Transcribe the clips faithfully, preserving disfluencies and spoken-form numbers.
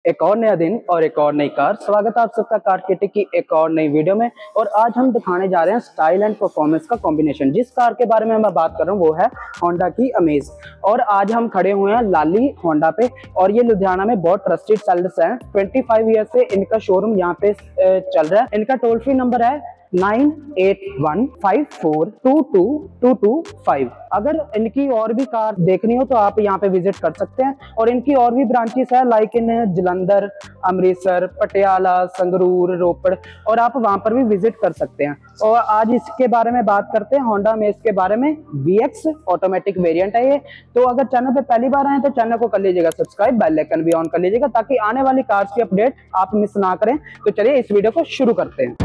एक और नया दिन और एक और नई कार। स्वागत है आप सबका कार किटी की एक और नई वीडियो में। और आज हम दिखाने जा रहे हैं स्टाइल एंड परफॉर्मेंस का कॉम्बिनेशन। जिस कार के बारे में मैं बात कर रहा हूँ वो है होंडा की अमेज। और आज हम खड़े हुए हैं लाली होंडा पे, और ये लुधियाना में बहुत ट्रस्टेड सेलर्स हैं। पच्चीस ईयर से इनका शोरूम यहाँ पे चल रहा है। इनका टोल फ्री नंबर है nine eight one five four two two two two five. अगर इनकी और भी कार देखनी हो तो आप यहाँ पे विजिट कर सकते हैं। और इनकी और भी ब्रांचेस है, लाइक इन जलंधर, अमृतसर, पटियाला, संगरूर, रोपड़, और आप वहां पर भी विजिट कर सकते हैं। और आज इसके बारे में बात करते हैं, होंडा अमेज के बारे में। वी एक्स ऑटोमेटिक वेरिएंट है ये। तो अगर चैनल पे पहली बार आए तो चैनल को कर लीजिएगा सब्सक्राइब, बेल आइकन भी ऑन कर लीजिएगा ताकि आने वाली कार्स की अपडेट आप मिस ना करें। तो चलिए इस वीडियो को शुरू करते हैं।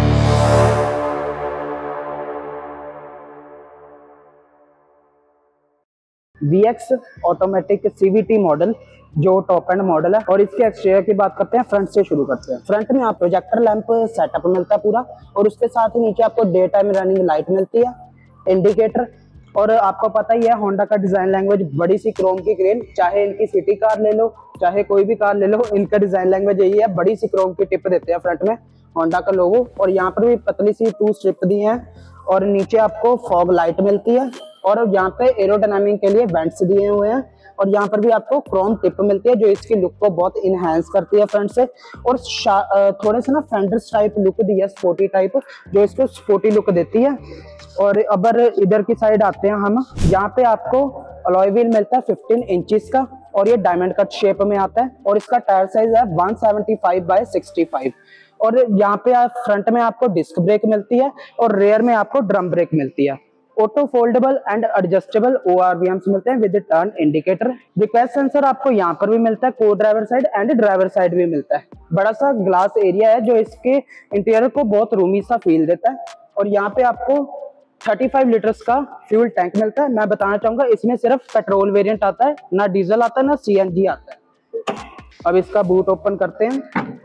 V X automatic C V T model जो टॉप एंड मॉडल है। और इसके एक्सटीरियर की बात करते हैं, फ्रंट से शुरू करते हैं। फ्रंट में आप प्रोजेक्टर लैंप सेटअप मिलता है पूरा, और उसके साथ ही नीचे आपको डे टाइम रनिंग लाइट मिलती है, इंडिकेटर। और आपको पता ही है होंडा का डिजाइन लैंग्वेज बड़ी सी क्रोम की ग्रिल, चाहे इनकी सिटी कार ले लो चाहे कोई भी कार ले लो, इनका डिजाइन लैंग्वेज यही है। बड़ी सी क्रोम की टिप देते हैं फ्रंट में होंडा का लोगो, और यहाँ पर भी पतली सी टू स्ट्रिप दी है। और नीचे आपको फॉग लाइट मिलती है, और यहाँ पे एरोडायनामिक के लिए वेंट्स दिए हुए हैं। और यहाँ पर भी आपको क्रोम टिप मिलती है जो इसकी लुक को बहुत इनहेंस करती है फ्रंट से। और थोड़े से ना फेंडर्स टाइप लुक दी है, स्पोर्टी टाइप, जो इसको स्पोर्टी लुक देती है। और अगर इधर की साइड आते हैं हम, यहाँ पे आपको अलॉय व्हील मिलता है फिफ्टीन इंचेस का, और ये डायमंड कट शेप में आता है। और इसका टायर साइज है one seventy five by sixty five. और यहाँ पे आप फ्रंट में आपको डिस्क ब्रेक मिलती है, और रेयर में आपको ड्रम ब्रेक मिलती है। Auto foldable and adjustable O R V Ms मिलते हैं with turn indicator. Request sensor आपको यहाँ पर भी मिलता है, co driver side and driver side भी मिलता है। बड़ा सा ग्लास एरिया है जो इसके इंटीरियर को बहुत रूमी सा फील देता है। और यहाँ पे आपको पैंतीस लीटर्स का फ्यूल टैंक मिलता है। मैं बताना चाहूंगा इसमें सिर्फ पेट्रोल वेरिएंट आता है, ना डीजल आता है ना सी एन जी आता है। अब इसका बूट ओपन करते हैं।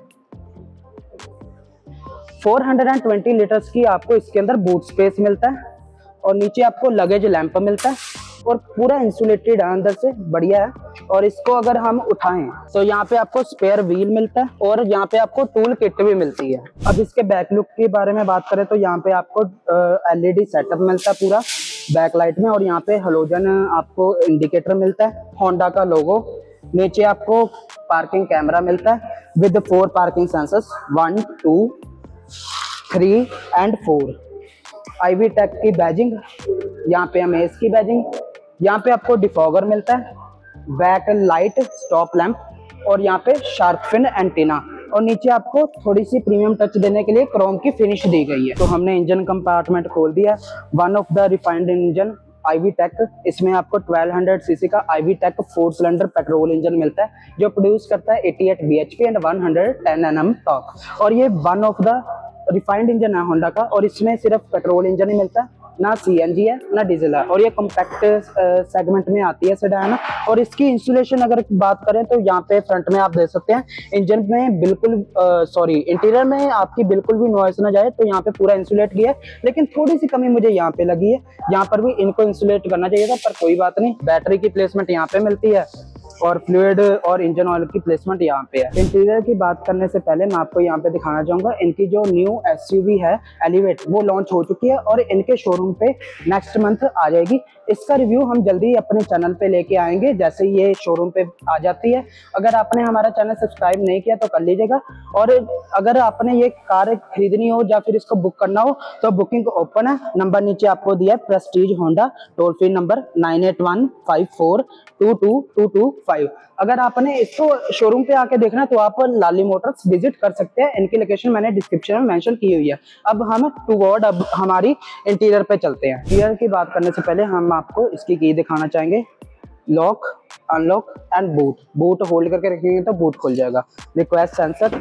चार सौ बीस लीटर्स की आपको इसके अंदर बूट स्पेस मिलता है, और नीचे आपको लगेज लैंप मिलता है, और पूरा इंसुलेटेड है अंदर से, बढ़िया है। और इसको अगर हम उठाएं तो यहाँ पे आपको स्पेयर व्हील मिलता है, और यहाँ पे आपको टूल किट भी मिलती है। अब इसके बैक लुक के बारे में बात करें तो यहाँ पे आपको एल ई डी सेटअप मिलता है पूरा बैक लाइट में, और यहाँ पे हेलोजन आपको इंडिकेटर मिलता है, होंडा का लोगो। नीचे आपको पार्किंग कैमरा मिलता है with four parking sensors, one two three and four. IV tech की बैजिंग, यहाँ पे अमेज की बैजिंग। यहाँ पे आपको डिफॉगर मिलता है, बैक लाइट, स्टॉप लैंप, और यहाँ पे शार्क फिन एंटीना। और नीचे आपको थोड़ी सी प्रीमियम टच देने के लिए क्रोम की फिनिश दी गई है। तो हमने इंजन कंपार्टमेंट खोल दिया। One of the refined engine IV tech, इसमें आपको ट्वेल्व हंड्रेड सीसी का IV tech four cylinder petrol engine मिलता है जो प्रोड्यूस करता है अठासी B H P and one ten N M torque. और ये one of the refined engine है होंडा का, और इसमें सिर्फ पेट्रोल इंजन ही मिलता है, ना सी एन जी है ना डीजल है। और ये कॉम्पैक्ट सेगमेंट में आती है सेडान। और इसकी इंसुलेशन अगर बात करें तो यहाँ पे फ्रंट में आप देख सकते हैं, इंजन में बिल्कुल सॉरी इंटीरियर में आपकी बिल्कुल भी नॉइस ना जाए, तो यहाँ पे पूरा इंसुलेट किया है। लेकिन थोड़ी सी कमी मुझे यहाँ पे लगी है, यहाँ पर भी इनको इंसुलेट करना चाहिए था, पर कोई बात नहीं। बैटरी की प्लेसमेंट यहाँ पे मिलती है, और फ्लूइड और इंजन ऑयल की प्लेसमेंट यहाँ पे है। इंटीरियर की बात करने से पहले मैं आपको यहाँ पे दिखाना चाहूंगा, इनकी जो न्यू एसयूवी है एलिवेट, वो लॉन्च हो चुकी है और इनके शोरूम पे नेक्स्ट मंथ आ जाएगी। इसका रिव्यू हम जल्दी अपने चैनल पे लेके आएंगे जैसे ये शोरूम पे आ जाती है। अगर आपने हमारा चैनल सब्सक्राइब नहीं किया तो कर लीजिएगा। और अगर आपने ये कार खरीदनी हो या फिर इसको बुक करना हो तो बुकिंग ओपन है। नंबर नीचे आपको दिया है, Prestige Honda, toll free number nine eight one five four two two two two five. अगर आपने इसको शोरूम पे आके देखना तो आप लाली मोटर्स विजिट कर सकते हैं। इनकी लोकेशन मैंने डिस्क्रिप्शन में मेंशन की हुई है। अब हम टूवर्ड अब हमारी इंटीरियर पे चलते हैं। इंटीरियर की बात करने से पहले हम आपको इसकी की दिखाना चाहेंगे। Lock, unlock and boot. Boot hold करके रखेंगे तो बूट खुल जाएगा। रिक्वेस्ट सेंसर,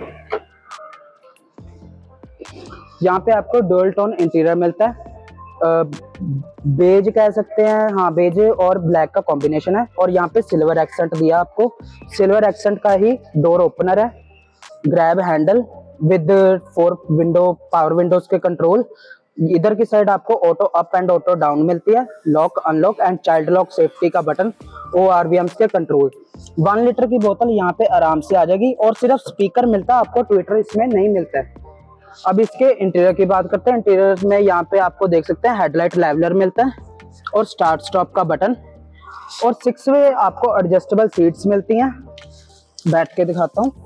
यहाँ पे आपको डुअल टोन इंटीरियर मिलता है, बेज कह सकते हैं, हाँ बेज और ब्लैक का कॉम्बिनेशन है। और यहाँ पे सिल्वर एक्सेंट दिया आपको, सिल्वर एक्सेंट का ही डोर ओपनर है, grab handle with four window, power windows के कंट्रोल, इधर की साइड आपको auto up and auto down मिलती है, lock unlock and child lock safety का button, O R V M के कंट्रोल। वन लीटर की बोतल यहाँ पे आराम से आ जाएगी और सिर्फ स्पीकर मिलता है आपको, ट्विटर इसमें नहीं मिलता है। अब इसके इंटीरियर की बात करते हैं। इंटीरियर में यहाँ पे आपको देख सकते हैं हेडलाइट लेवलर मिलता है और स्टार्ट स्टॉप का बटन, और सिक्स वे आपको एडजस्टेबल सीट्स मिलती हैं। बैठ के दिखाता हूँ,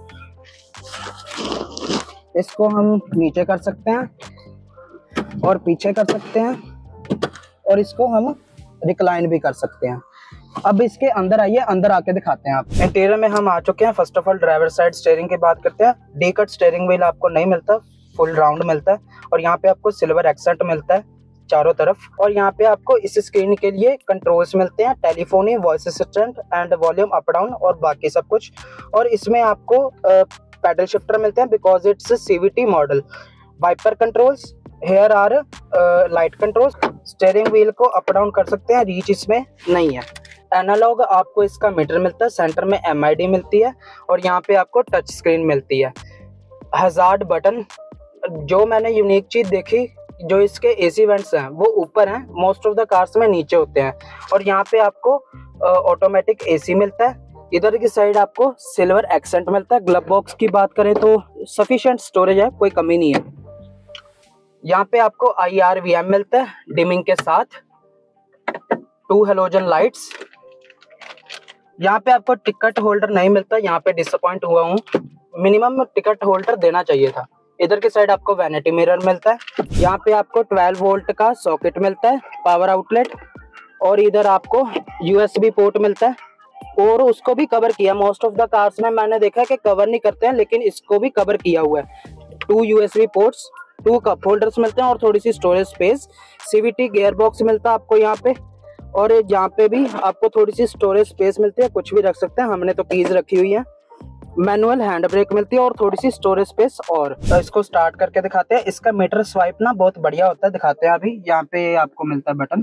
इसको हम नीचे कर सकते हैं और पीछे कर सकते हैं और इसको हम रिक्लाइन भी कर सकते हैं। अब इसके अंदर आइए, अंदर आके दिखाते हैं आप। इंटीरियर में हम आ चुके हैं। First of all driver side steering की बात करते हैं। डी कट स्टीयरिंग व्हील आपको नहीं मिलता, फुल राउंड मिलता है और यहाँ पे आपको सिल्वर एक्सेंट मिलता है चारों तरफ। और यहाँ पे आपको इस स्क्रीन के लिए कंट्रोल्स मिलते हैं, telephony, voice assistant and volume up down और बाकी सब कुछ। और इसमें आपको पैडल शिफ्टर मिलते हैं because it's CVT model. Wiper controls, here are light controls, steering wheel को अप डाउन कर सकते हैं, रीच इसमें नहीं है। एनालॉग आपको इसका मीटर मिलता है, सेंटर में एम आई डी मिलती है और यहाँ पे आपको टच स्क्रीन मिलती है। हजार्ड बटन, जो मैंने यूनिक चीज देखी, जो इसके एसी वेंट्स हैं वो ऊपर हैं, मोस्ट ऑफ द कार्स में नीचे होते हैं। और यहाँ पे आपको ऑटोमेटिक एसी मिलता है। इधर की साइड आपको सिल्वर एक्सेंट मिलता है। ग्लव बॉक्स की बात करें तो सफिशिएंट स्टोरेज है, कोई कमी नहीं है। यहाँ पे आपको आई आर वी एम मिलता है डिमिंग के साथ, टू हेलोजन लाइट्स। यहाँ पे आपको टिकट होल्डर नहीं मिलता, यहाँ पे डिसअपॉइंट हुआ हूँ, मिनिमम टिकट होल्डर देना चाहिए था। इधर की साइड आपको वैनिटी मिरर मिलता है। यहाँ पे आपको ट्वेल्व वोल्ट का सॉकेट मिलता है, पावर आउटलेट, और इधर आपको यूएसबी पोर्ट मिलता है और उसको भी कवर किया। मोस्ट ऑफ द कार्स में मैंने देखा है कि कवर नहीं करते हैं, लेकिन इसको भी कवर किया हुआ है। Two USB ports, two cup holders मिलते हैं और थोड़ी सी storage space. CVT gear box मिलता है आपको यहाँ पे, और यहाँ पे भी आपको थोड़ी सी स्टोरेज स्पेस मिलती है, कुछ भी रख सकते हैं, हमने तो कीज रखी हुई है। मैनुअल हैंड ब्रेक मिलती है और थोड़ी सी स्टोरेज स्पेस। और तो इसको स्टार्ट करके दिखाते हैं। इसका मीटर स्वाइप ना बहुत बढ़िया होता है, दिखाते हैं अभी। यहाँ पे आपको मिलता है बटन,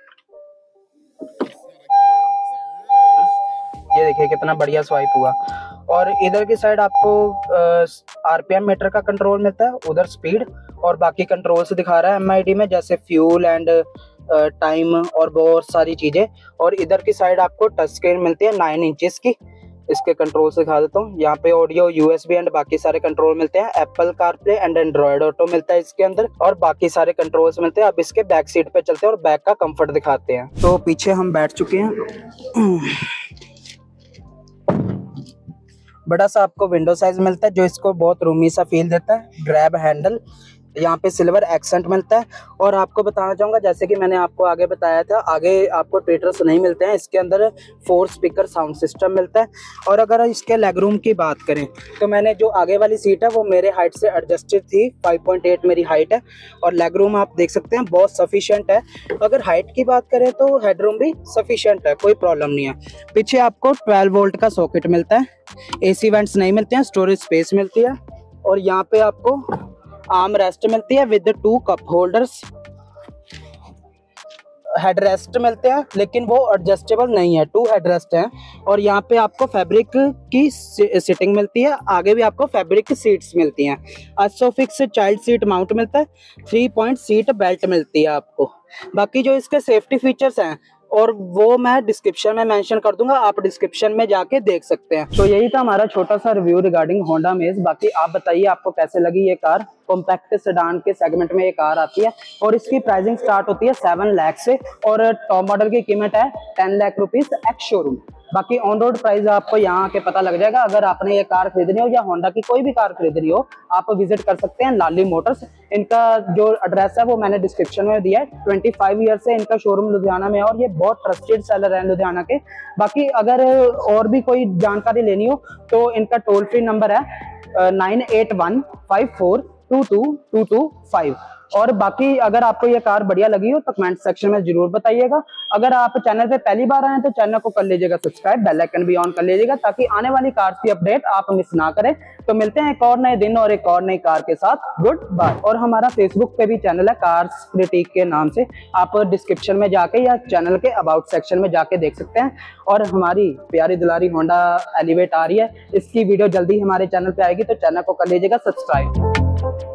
ये देखिए कितना बढ़िया स्वाइप हुआ। और इधर की साइड आपको आरपीएम मीटर का कंट्रोल मिलता है, उधर स्पीड और बाकी कंट्रोल से दिखा रहा है एमआईडी में, जैसे फ्यूल एंड टाइम और बहुत सारी चीजें। और इधर की साइड आपको टच स्क्रीन मिलती है नाइन इंचेस की, इसके कंट्रोल से दिखा देता हूँ। यहाँ पे ऑडियो, यूएसबी एंड बाकी सारे कंट्रोल मिलते हैं। Apple CarPlay and Android Auto मिलता है इसके अंदर, और बाकी सारे कंट्रोल्स मिलते हैं। अब इसके बैक सीट पे चलते हैं और बैक का कंफर्ट दिखाते हैं। तो पीछे हम बैठ चुके हैं। बड़ा सा आपको विंडो साइज मिलता है जो इसको बहुत रूमी सा फील देता है। ग्रैब हैंडल, यहाँ पे सिल्वर एक्सेंट मिलता है। और आपको बताना चाहूँगा, जैसे कि मैंने आपको आगे बताया था, आगे आपको ट्विटर्स नहीं मिलते हैं, इसके अंदर फोर स्पीकर साउंड सिस्टम मिलता है। और अगर इसके लेग रूम की बात करें तो मैंने जो आगे वाली सीट है वो मेरे हाइट से एडजस्टेड थी, फाइव पॉइंट एट मेरी हाइट है, और लेग रूम आप देख सकते हैं बहुत सफिशिएंट है। अगर हाइट की बात करें तो हेडरूम भी सफिशिएंट है, कोई प्रॉब्लम नहीं है। पीछे आपको ट्वेल्व वोल्ट का सॉकेट मिलता है, एसी वेंट्स नहीं मिलते हैं, स्टोरेज स्पेस मिलती है। और यहाँ पे आपको आर्म रेस्ट मिलती है with two cup holders. Head rest मिलते हैं लेकिन वो एडजस्टेबल नहीं है, टू हेड रेस्ट हैं। और यहाँ पे आपको फैब्रिक की सीटिंग मिलती है, आगे भी आपको फैब्रिक की सीट्स मिलती हैं। आइसोफिक्स चाइल्ड सीट माउंट मिलता है, थ्री पॉइंट सीट बेल्ट मिलती है आपको। बाकी जो इसके सेफ्टी फीचर्स हैं और वो मैं डिस्क्रिप्शन में मेंशन कर दूंगा, आप डिस्क्रिप्शन में जाके देख सकते हैं। तो यही था हमारा छोटा सा रिव्यू रिगार्डिंग होंडा अमेज। बाकी आप बताइए आपको कैसे लगी ये कार। कॉम्पैक्ट सेडान के सेगमेंट में ये कार आती है और इसकी प्राइसिंग स्टार्ट होती है सेवन लाख से और टॉप मॉडल की कीमत है ten lakh rupees ex showroom. बाकी ऑन रोड प्राइस आपको यहाँ के पता लग जाएगा। अगर आपने ये कार खरीदनी हो या होंडा की कोई भी कार खरीदनी हो, आप विजिट कर सकते हैं लाली मोटर्स। इनका जो एड्रेस है वो मैंने डिस्क्रिप्शन में दिया है। ट्वेंटी फाइव ईयर से इनका शोरूम लुधियाना में है और ये बहुत ट्रस्टेड सेलर है लुधियाना के। बाकी अगर और भी कोई जानकारी लेनी हो तो इनका टोल फ्री नंबर है nine eight one five four two two two two five. और बाकी अगर आपको ये कार बढ़िया लगी हो तो कमेंट सेक्शन में जरूर बताइएगा। अगर आप चैनल पे पहली बार आए हैं तो चैनल को कर लीजिएगा सब्सक्राइब, बेल आइकन भी ऑन कर लीजिएगा ताकि आने वाली कार्स की अपडेट आप मिस ना करें। तो मिलते हैं एक और नए दिन और एक और नई कार के साथ। Good bye. और हमारा फेसबुक पे भी चैनल है कार्स क्रिटिक के नाम से, आप डिस्क्रिप्शन में जाके या चैनल के अबाउट सेक्शन में जाके देख सकते हैं। और हमारी प्यारी दुलारी होंडा एलिवेट आ रही है, इसकी वीडियो जल्दी हमारे चैनल पे आएगी, तो चैनल को कर लीजिएगा सब्सक्राइब।